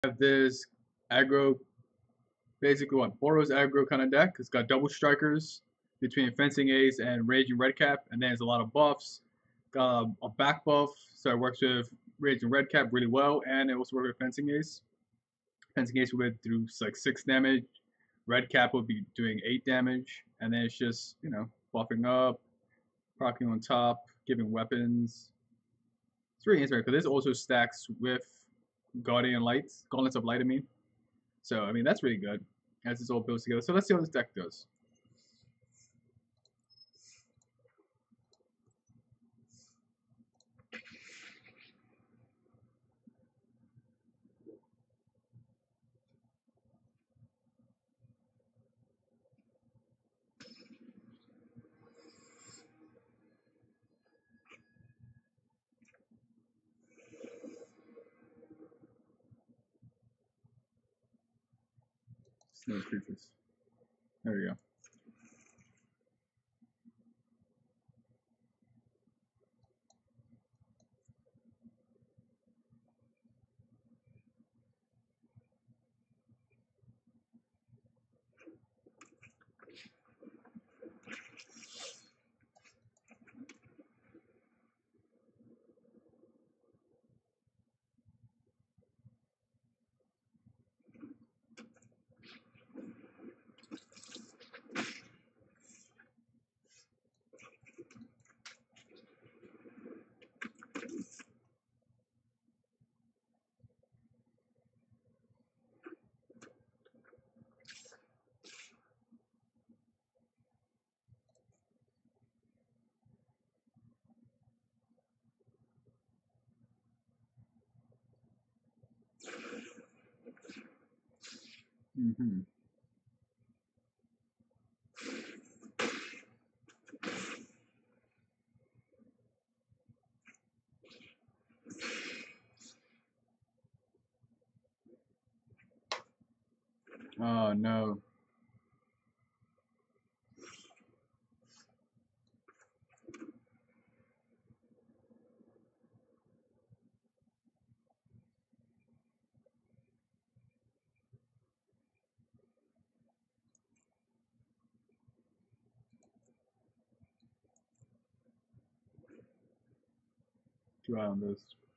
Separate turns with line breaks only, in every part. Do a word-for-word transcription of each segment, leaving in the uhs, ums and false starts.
have this aggro, basically what Boros aggro kind of deck. It's got double strikers between Fencing Ace and Raging Redcap, and then there's a lot of buffs. Got a back buff, so it works with Raging Redcap really well, and it also works with Fencing Ace. Fencing Ace would do like six damage. Redcap would be doing eight damage, and then it's just you know buffing up, proccing on top, giving weapons. It's really interesting because this also stacks with Guardian Lights, Gauntlets of Light. I mean, so I mean that's really good as this all builds together. So let's see how this deck does. Snow creatures. There we go. Mm-hmm. Oh no. Too high on this.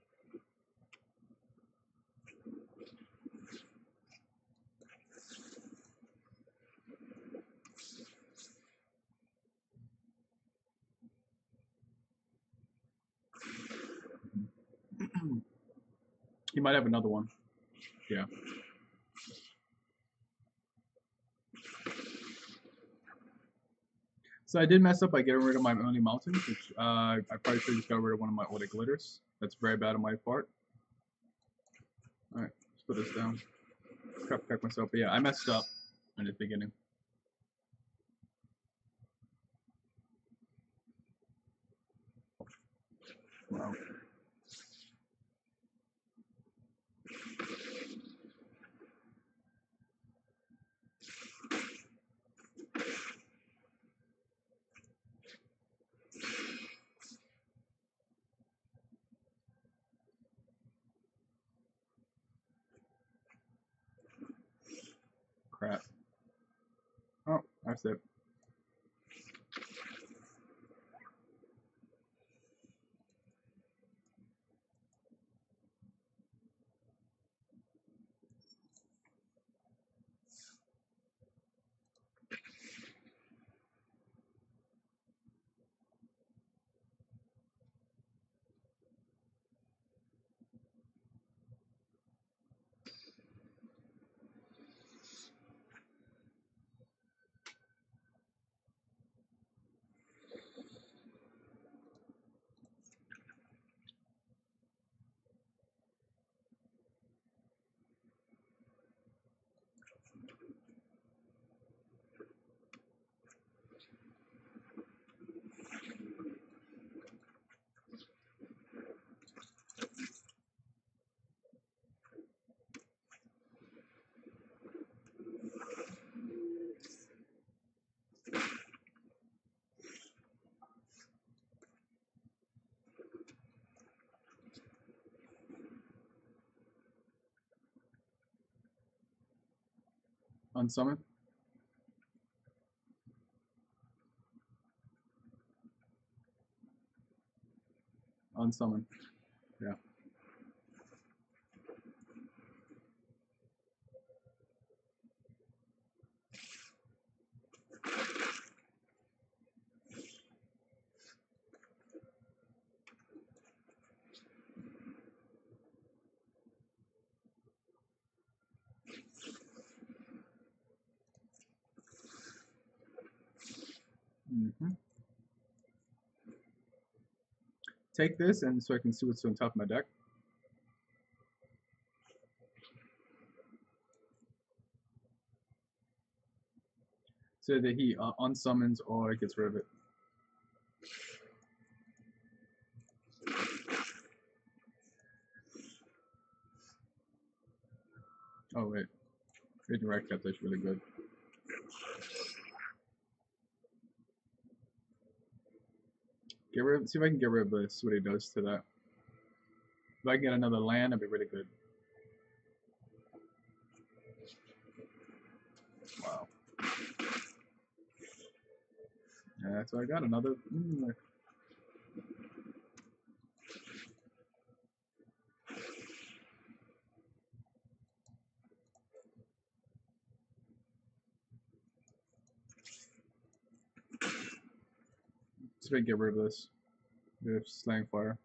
He might have another one. Yeah. So I did mess up by getting rid of my only mountain, which uh, I probably should have just got rid of one of my Order Glitters. That's very bad on my part. Alright, let's put this down. Try to protect myself. But yeah, I messed up in the beginning. Wow. Crap. Oh, that's it. Unsummon. Unsummon. Yeah. Mm-hmm. Take this, and so I can see what's on top of my deck. So that he uh, unsummons or gets rid of it. Oh wait, Raging Redcap, that's really good. Get rid of, see if I can get rid of this, what he does to that. If I can get another land, that'd be really good. Wow. Yeah, so I got another. Mm, see if I can get rid of this. With Slaying Fire.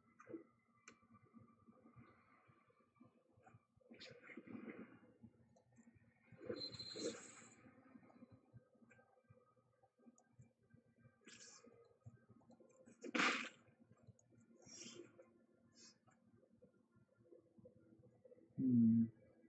Hmm.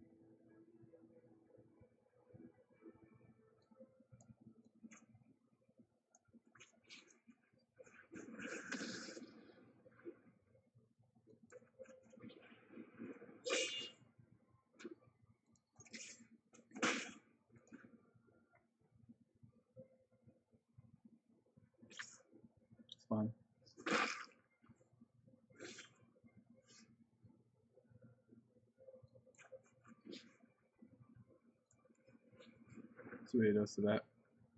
It's fine. See what he does to that.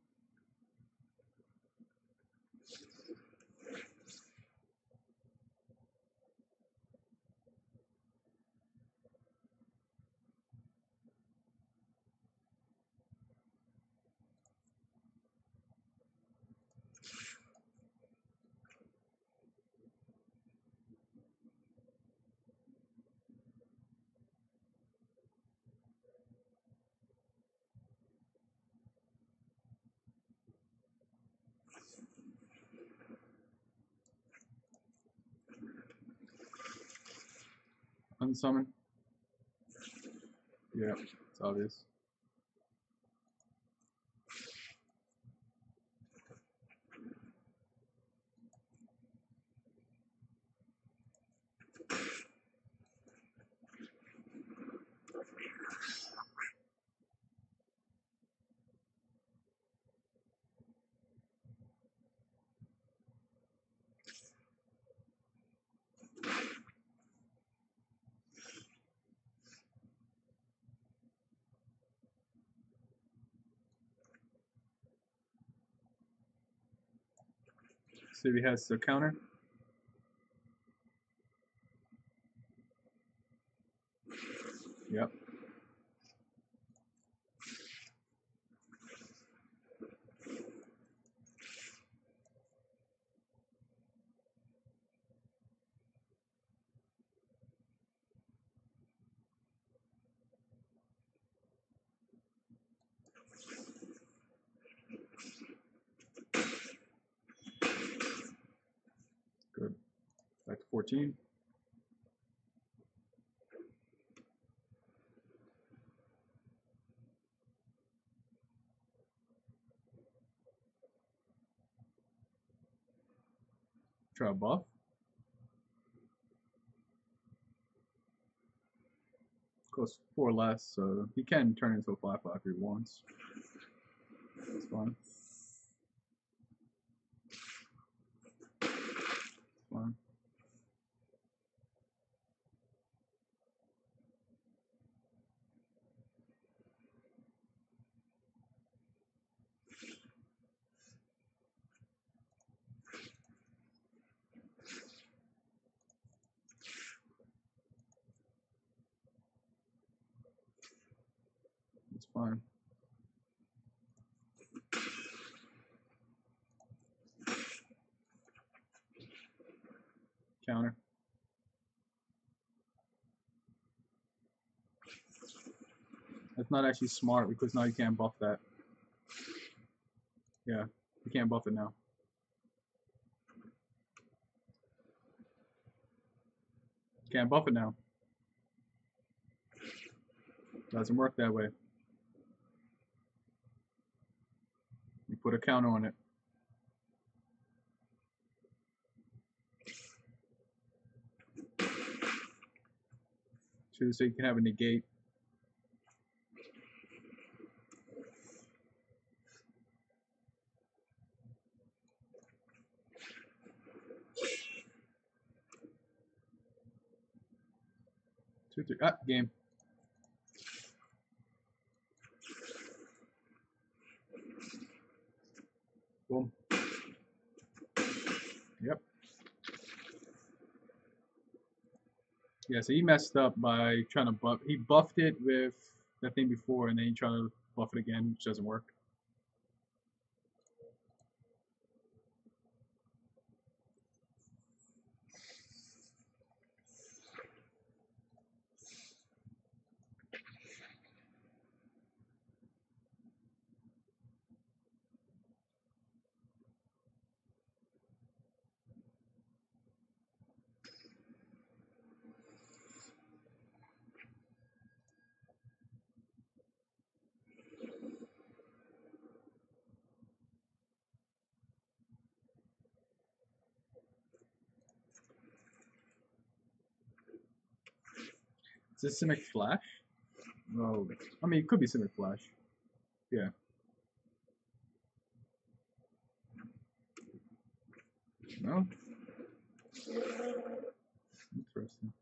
Unsummon. Yeah, it's obvious. See if he has the counter. Yep. Good. Back to fourteen. Try a buff. Costs four less, so he can turn into a five five if he wants. That's fine. Fine. fine. Counter. That's not actually smart because now you can't buff that. Yeah, you can't buff it now. Can't buff it now. Doesn't work that way. You put a counter on it. So you can have a negate. Two, three, ah, game. Boom. Yep. Yeah, so he messed up by trying to buff. He buffed it with that thing before, and then he tried to buff it again, which doesn't work. Is this Simic Flash? No. I mean, it could be Simic Flash. Yeah. No? Interesting.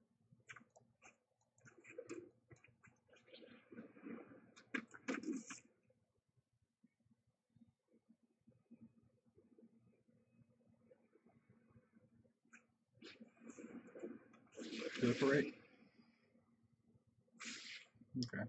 Proliferate? Okay.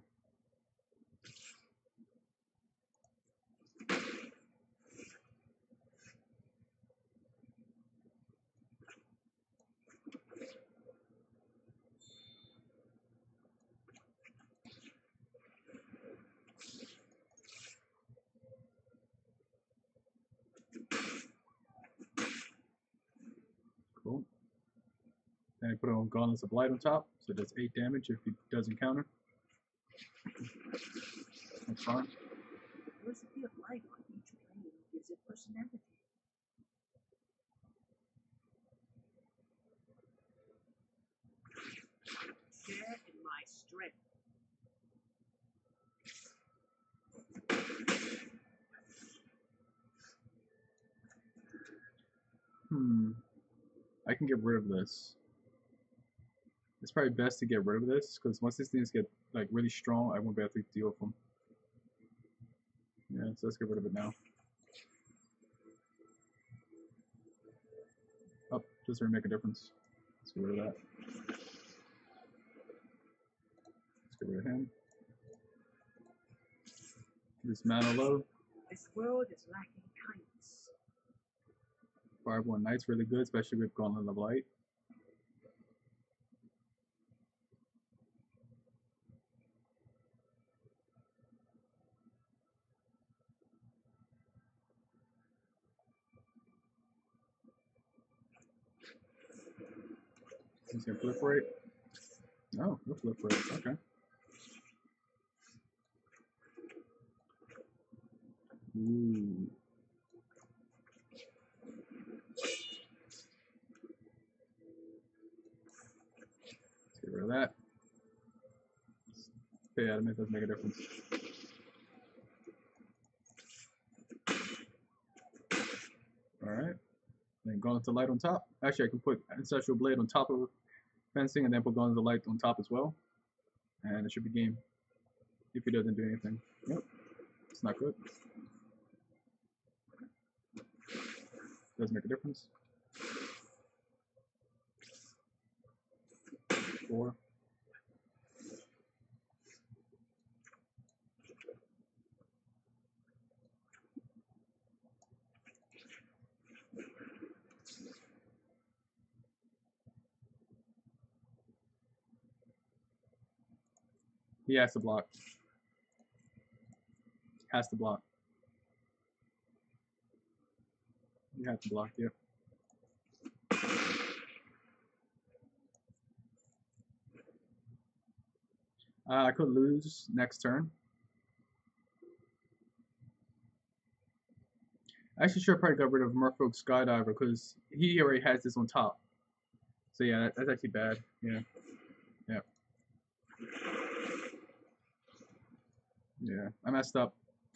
Cool. Then I put on Gauntlets of Light on top, so it does eight damage if he doesn't counter. That's fine.
The recipe of light on each plane gives it personality. Share in my strength.
Hmm. I can get rid of this. It's probably best to get rid of this, because once these things get like really strong, I won't be able to deal with them. Yeah, so let's get rid of it now. Oh, doesn't really make a difference. Let's get rid of that. Let's get rid of him. This mana low.
This world is lacking kindness.
Fireborn Knight's really good, especially with Gauntlet of Light. He's gonna proliferate. Oh, no proliferate. Okay. Ooh. Let's get rid of that. Pay out of it, doesn't make a difference. Alright. Then Gauntlet of Light on top. Actually, I can put Ancestral Blade on top of fencing and then put Gauntlet of Light on top as well. And it should be game. If he doesn't do anything. Nope. It's not good. Doesn't make a difference. Four. He has to block. Has to block. You have to block, yep. Uh, I could lose next turn. I actually should have probably got rid of Merfolk Skydiver because he already has this on top. So yeah, that, that's actually bad. Yeah. Yeah. Yeah. I messed up.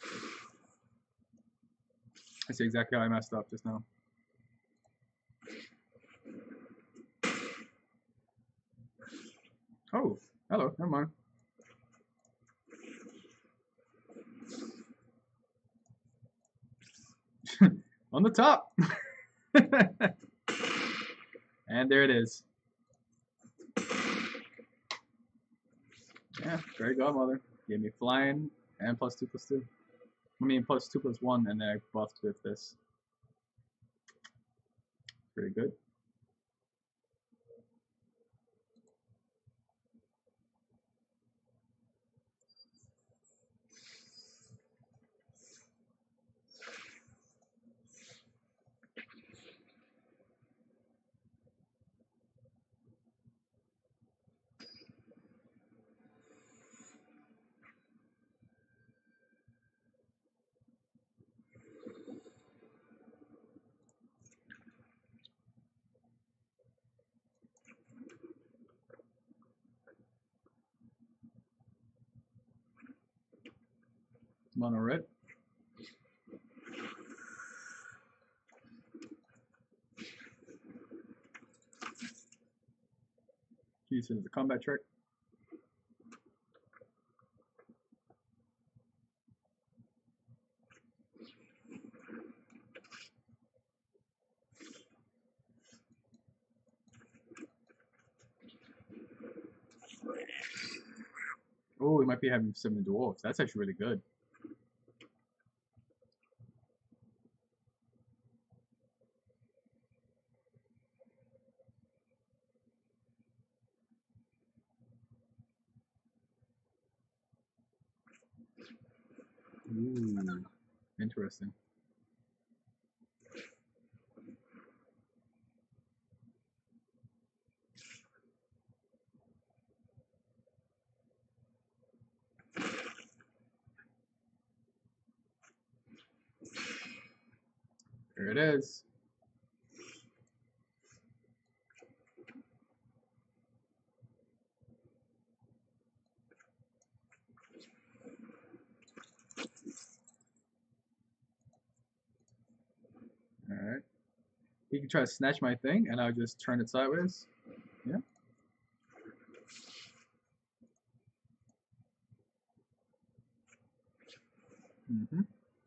I see exactly how I messed up just now. Oh, hello, never mind. On the top. And there it is. Yeah, Fairy Godmother. Gave me flying and plus two plus two. I mean plus two plus one, and then I buffed with this. Pretty good. Mono red. Uses the combat trick. Oh, we might be having seven dwarves. That's actually really good. Ooh, interesting. There it is. Alright. He can try to snatch my thing, and I'll just turn it sideways. Yeah. Mm-hmm.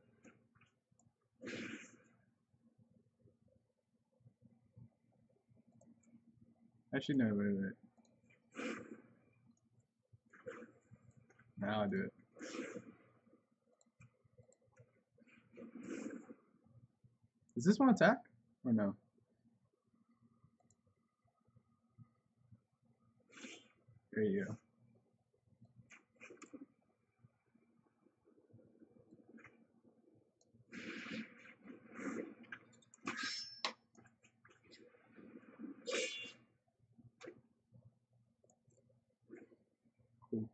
Actually, no, wait, wait. Now I'll do it. Does this one attack? Or no? There you go. Cool.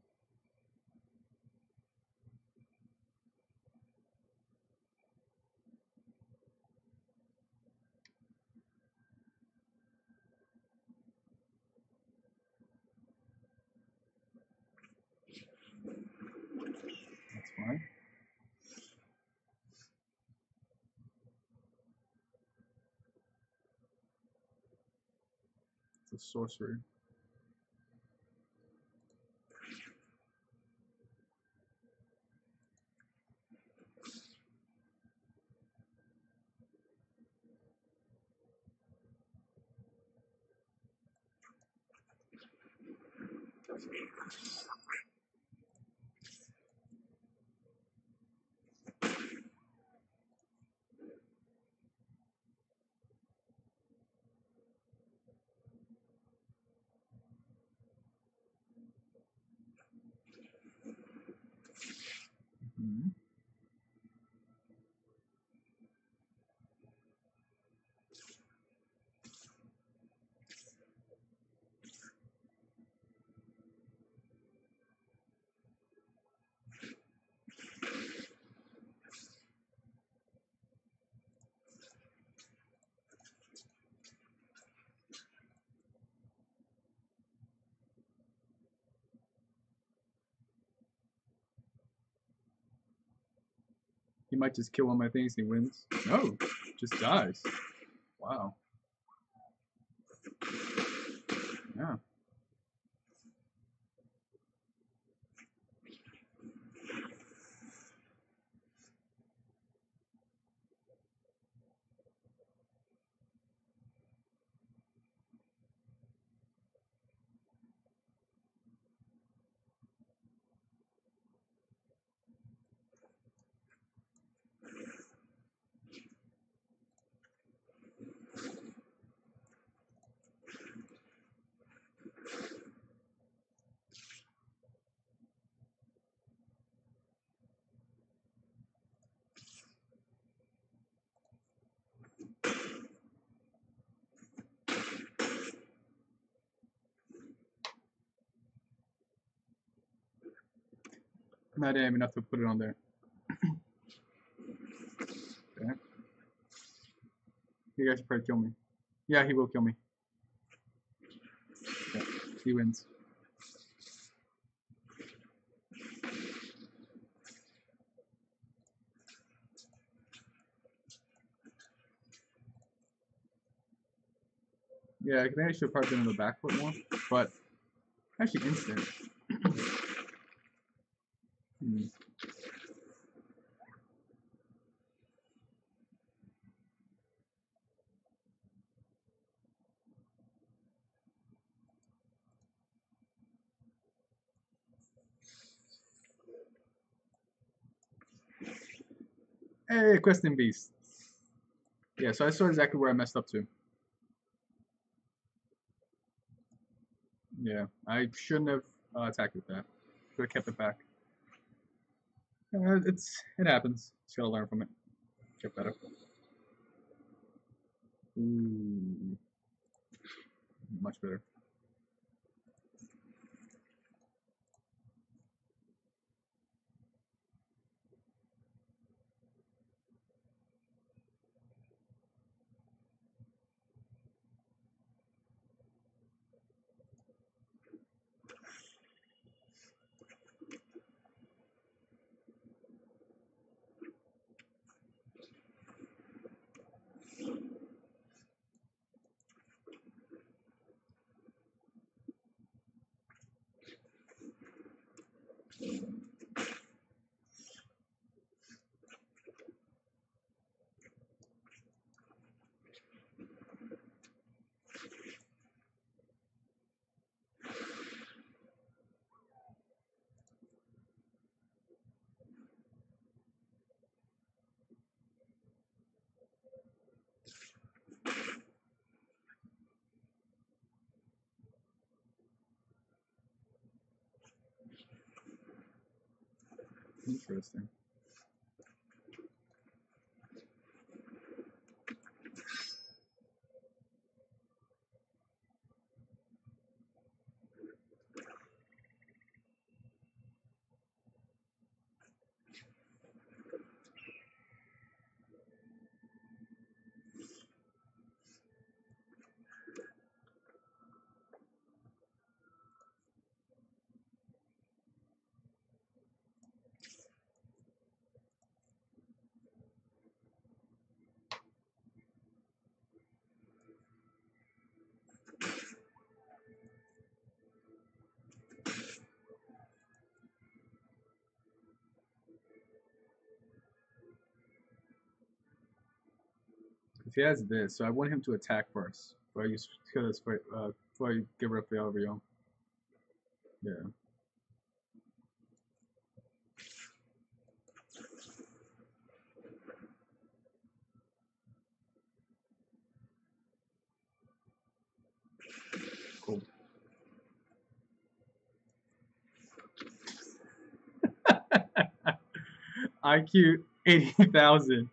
That's fine. It's a sorcery. He might just kill one of my things and he wins. No, just dies. Wow. Yeah. Not damn enough to put it on there. Okay. You guys should probably kill me. Yeah, he will kill me. Okay. He wins. Yeah, I think I should have probably been on the back foot more, but actually instant. hmm. Hey, Questing Beast. Yeah, so I saw exactly where I messed up to. Yeah, I shouldn't have uh, attacked with that. Should have kept it back. Uh, it's it happens. Just gotta learn from it. Get better. Ooh, much better. Interesting. If he has this, so I want him to attack first. Before I use kill this for uh before I get rid of the Elrio. Yeah. Cool. I Q eighty thousand.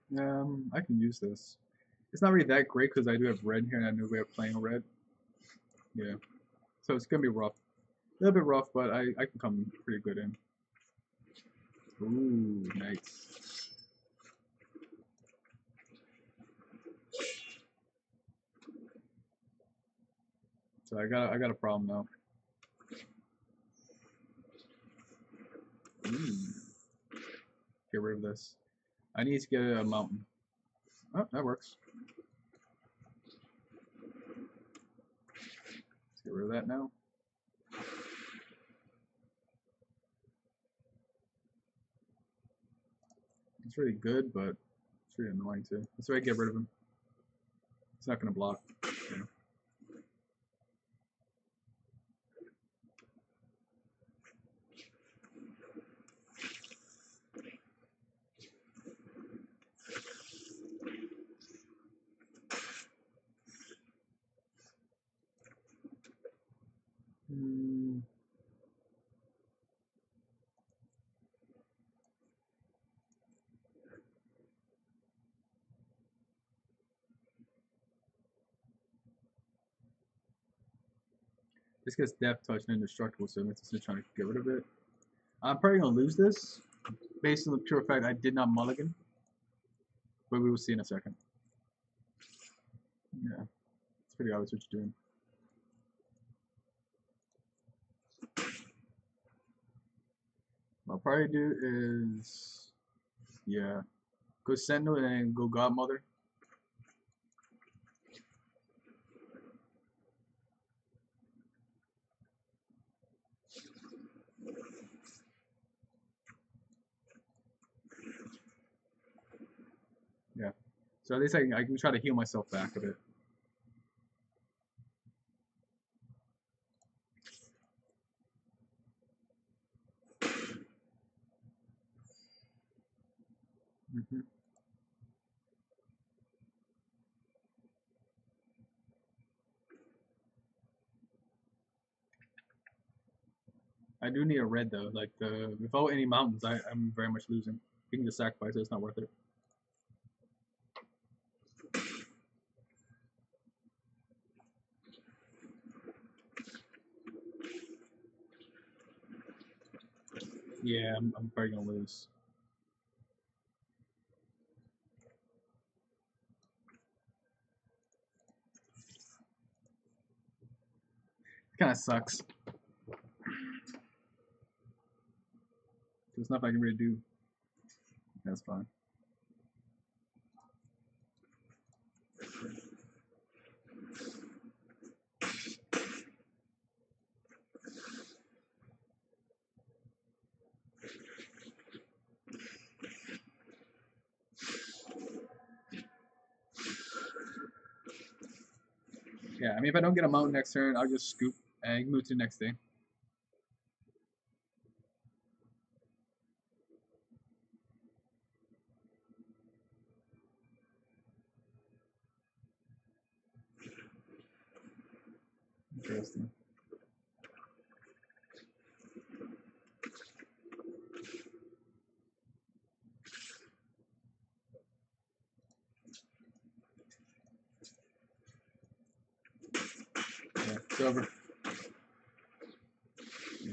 Um, I can use this. It's not really that great because I do have red here and I know we are playing red. Yeah. So it's gonna be rough. A little bit rough, but I, I can come pretty good in. Ooh, nice. So I got I got a problem now. Ooh. Get rid of this. I need to get a mountain. Oh, that works. Let's get rid of that now. It's really good, but it's really annoying too. That's why I get rid of him. It's not gonna block. Yeah. Hmm. This gets death touch and indestructible, so I'm just trying to get rid of it. I'm probably gonna lose this based on the pure fact I did not mulligan, but we will see in a second. Yeah, it's pretty obvious what you're doing. What I'll probably do is, yeah, go Sentinel and then go Godmother. Yeah, so at least I can, I can try to heal myself back a bit. Mm-hmm. I do need a red though. Like the without any mountains, I, I'm very much losing. You can just sacrifice it; it's not worth it. Yeah, I'm, I'm probably gonna lose. It kind of sucks. There's nothing I can really do. That's fine. Yeah, I mean, if I don't get a mountain next turn, I'll just scoop and move to the next thing. Interesting. Yeah, it's over. Yeah.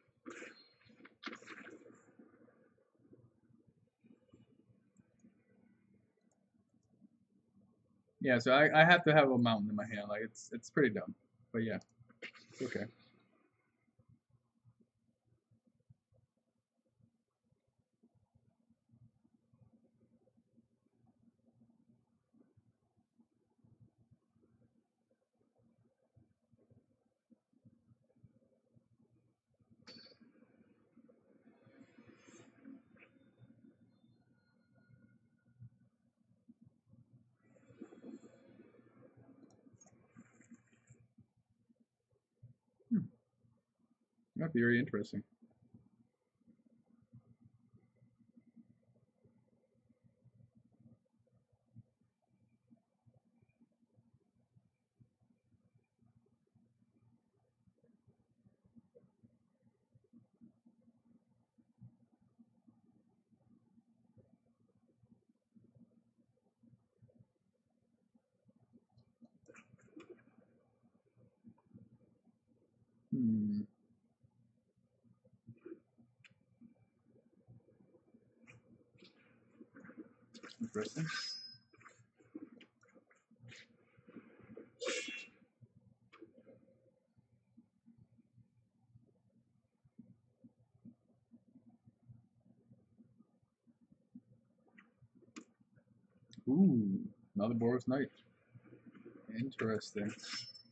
Yeah, so I, I have to have a mountain in my hand. Like it's it's pretty dumb, but yeah, it's okay. Hmm. That'd be very interesting. Interesting. Ooh, another Boros Knight. Interesting.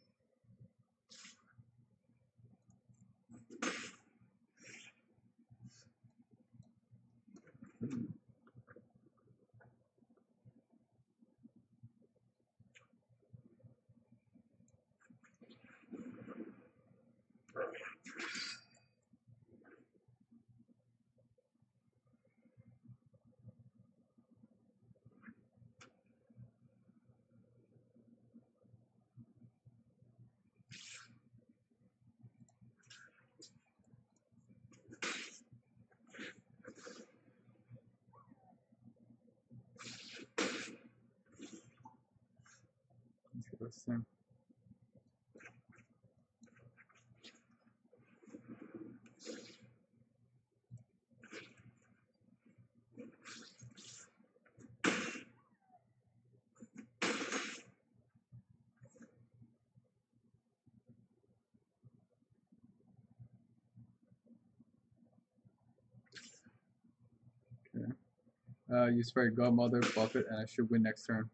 Hmm. Interesting. Okay. Uh, use Fairy Godmother, buff it, and I should win next turn.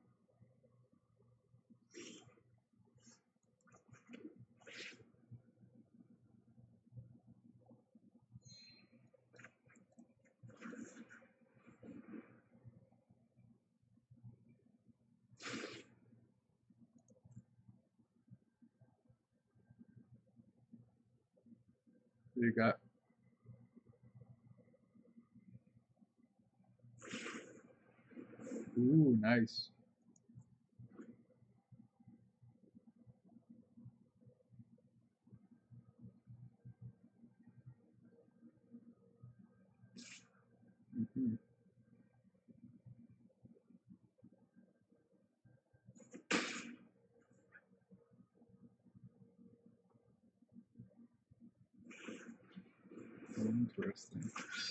What you got? Ooh, nice. Mm-hmm. Interesting.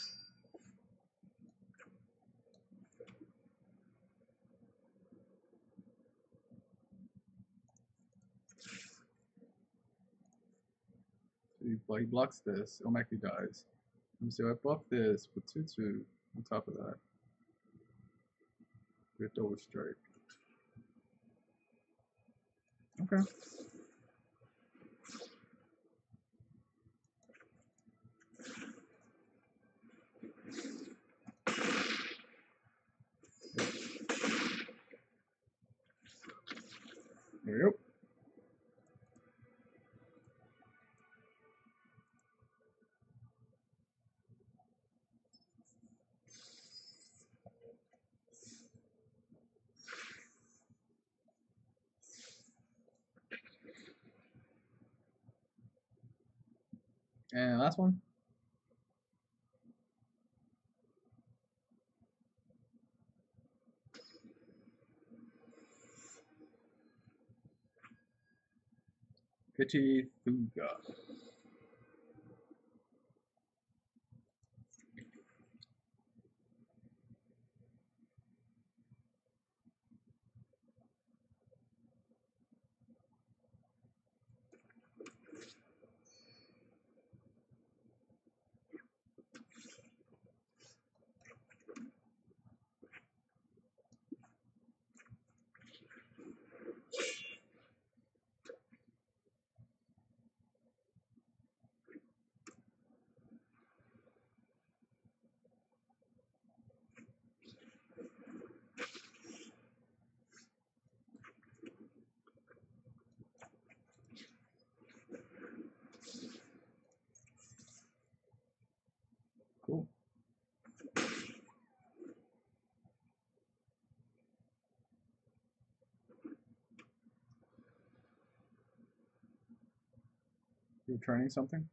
So he, well, he blocks this. Omaki dies. Let me see. I buff this with two two on top of that. With double strike. Okay. There you go. And last one. Kichi Thuga. Cool. You're turning something?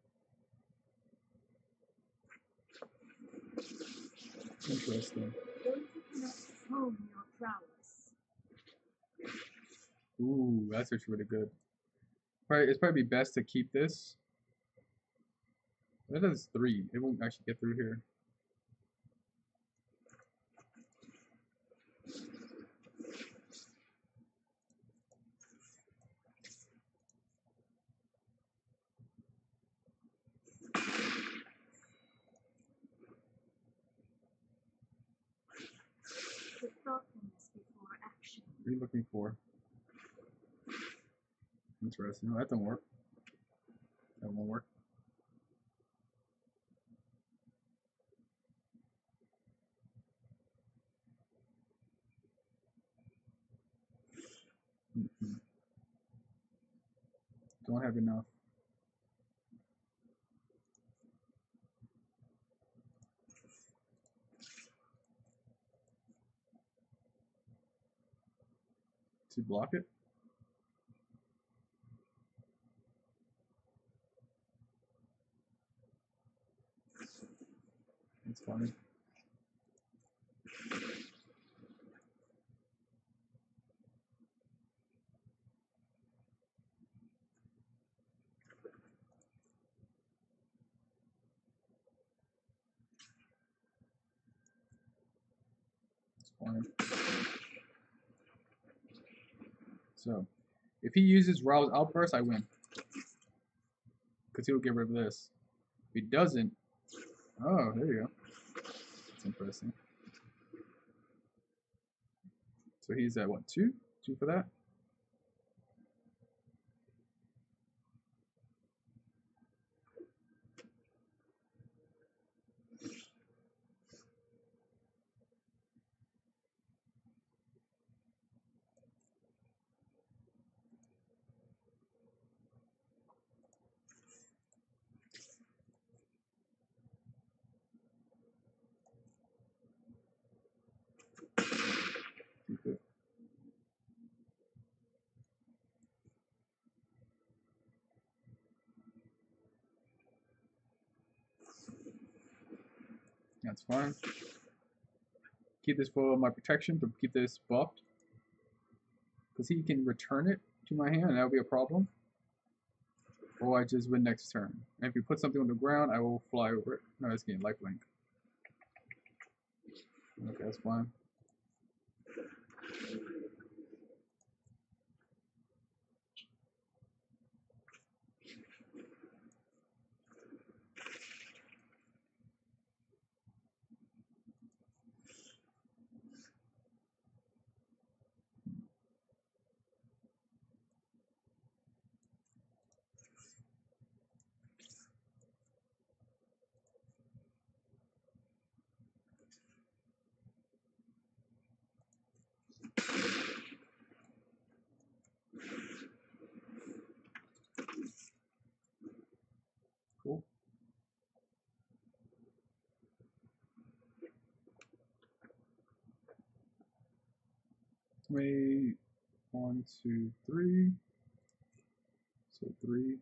Interesting.
Don't you cannot hone your prowess.
Ooh, that's actually really good. Probably, it's probably best to keep this. That does three. It won't actually get through here. What are you looking for? Interesting. No, that don't work. That won't work. Mm-hmm. Don't have enough. To block it? That's funny. It's fine. So, if he uses Rouse Outburst, I win. Because he'll get rid of this. If he doesn't, oh, there you go. That's interesting. So he's at what, two? Two for that? Keep it. That's fine. Keep this for my protection, but keep this buffed. Because he can return it to my hand, and that'll be a problem. Or I just win next turn. And if you put something on the ground, I will fly over it. No, it's getting lifelink. Okay, that's fine. Cool. Wait, one, two, three. So three.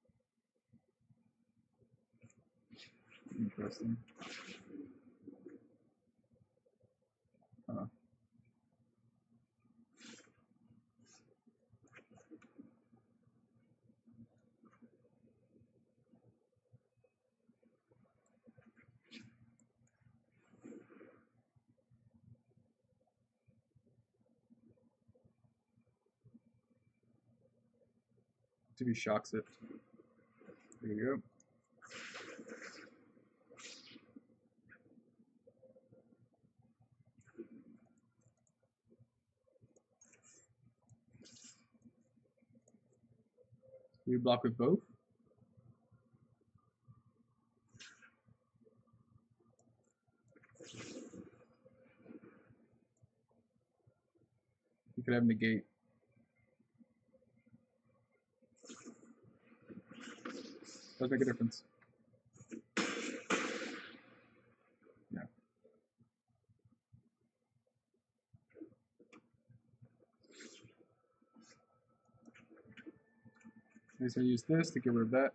Interesting. Huh. If he shocks it. There you go. We block with both. You could have negate. Does make a difference. Yeah. I'm just gonna use this to get rid of that.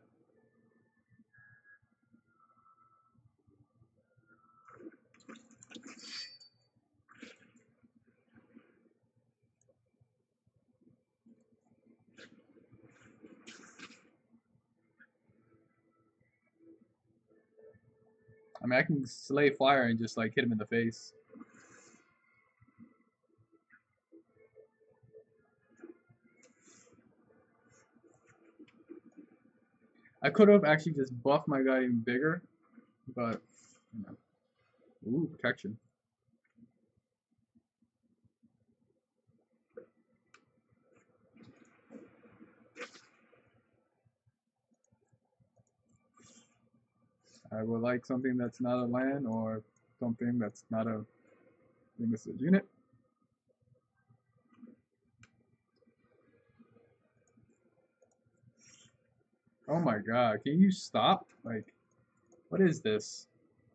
I mean, I can slay fire and just like hit him in the face. I could have actually just buffed my guy even bigger, but you know. Ooh, protection. I would like something that's not a land or something that's not a. I think this is a unit. Oh my god, can you stop? Like, what is this?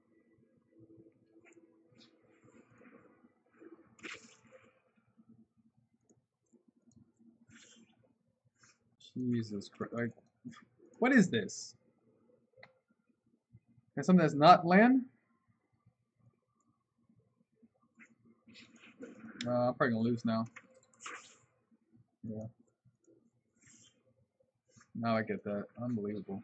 Jesus Christ. Like, what is this? And something that's not land? Uh, I'm probably gonna lose now. Yeah. Now I get that. Unbelievable.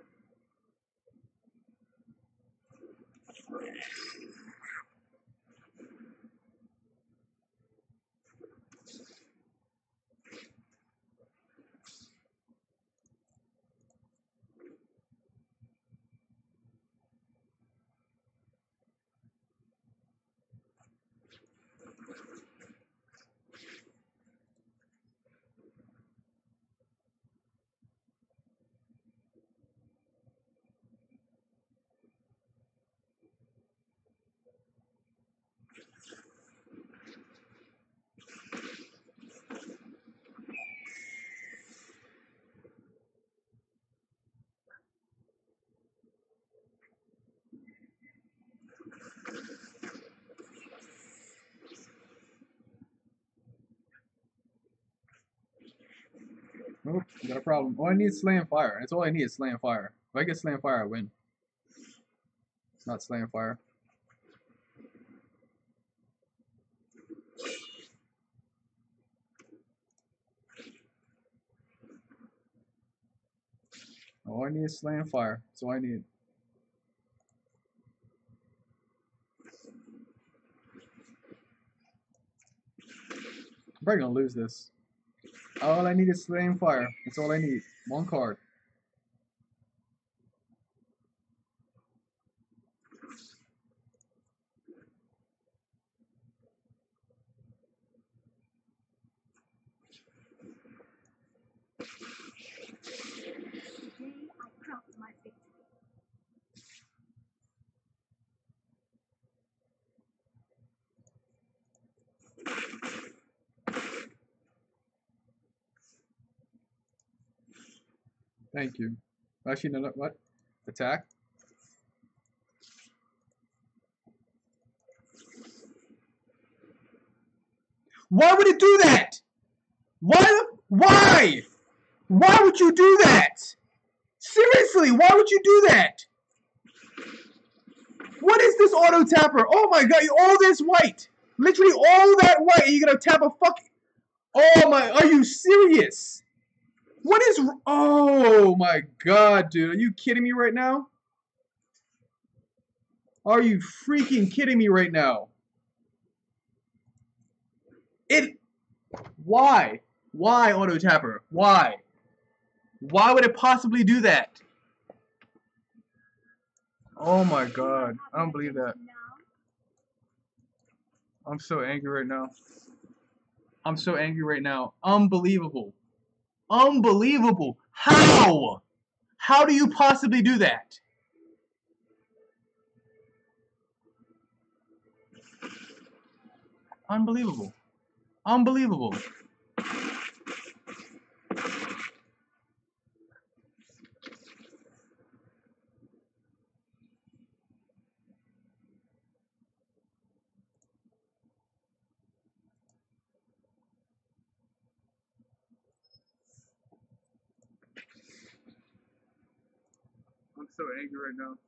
Oh, got a problem. All I need is Slaying Fire. That's all I need is Slaying Fire. If I get Slaying Fire, I win. It's not Slaying Fire. All I need is Slaying Fire. That's all I need. I'm probably gonna lose this. All I need is Slaying Fire. That's all I need. One card.
Today I crown my victory.
Thank you. Actually, no, no, what? Attack? Why would it do that? Why? Why? Why would you do that? Seriously, why would you do that? What is this auto tapper? Oh my god, all this white. Literally all that white, and you're gonna tap a fuck. Oh my, are you serious? What is, oh my god, dude. Are you kidding me right now? Are you freaking kidding me right now? It, why? Why auto tapper? Why? Why would it possibly do that? Oh my god, I don't believe that. I'm so angry right now. I'm so angry right now. Unbelievable. Unbelievable. How? How do you possibly do that? Unbelievable. Unbelievable. I'm so angry right now.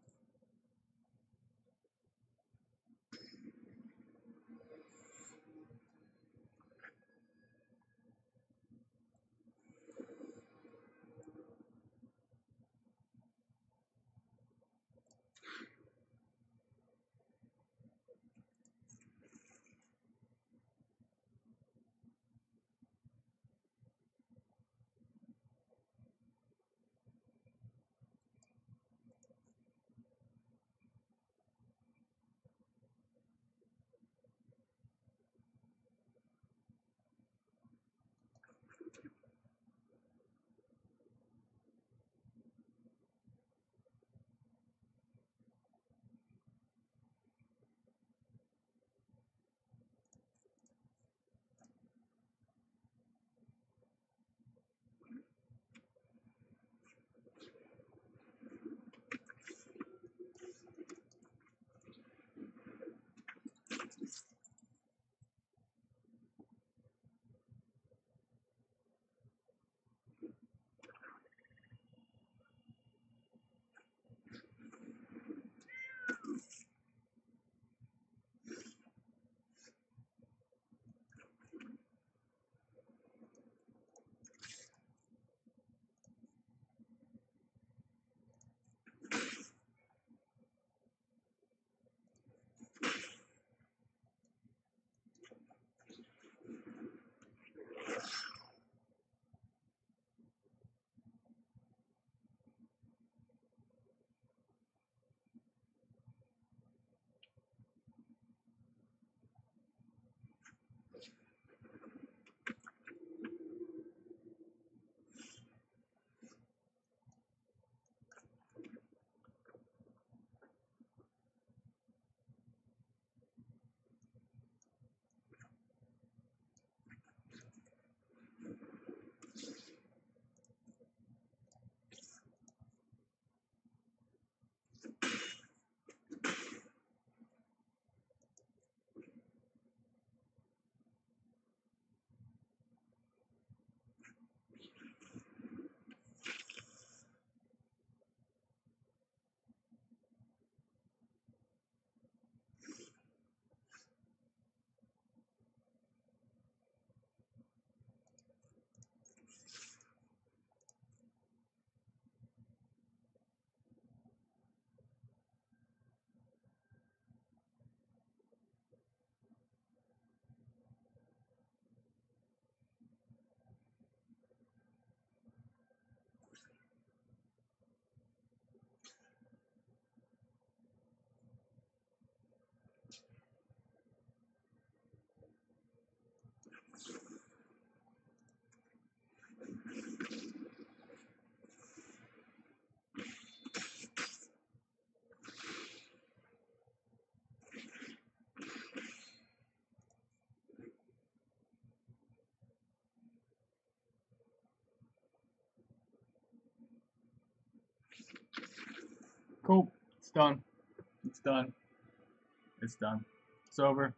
Cool. It's done. It's done. It's done. It's over.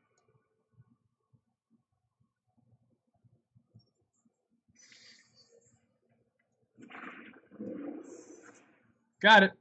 Got it.